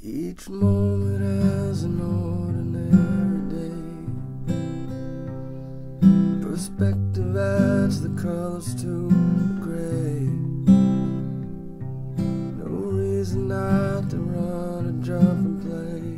Each moment as an ordinary day. Perspective adds the colors to the gray. No reason not to run and jump and play.